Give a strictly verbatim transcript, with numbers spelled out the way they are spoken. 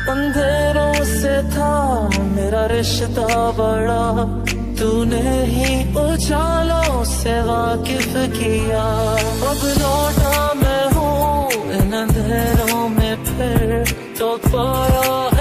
अंधेरों से था मेरा रिश्ता बड़ा, तूने ही उजालों से वाकिफ किया। अब लौटा मैं हूँ इन अंधेरों में फिर तो पाया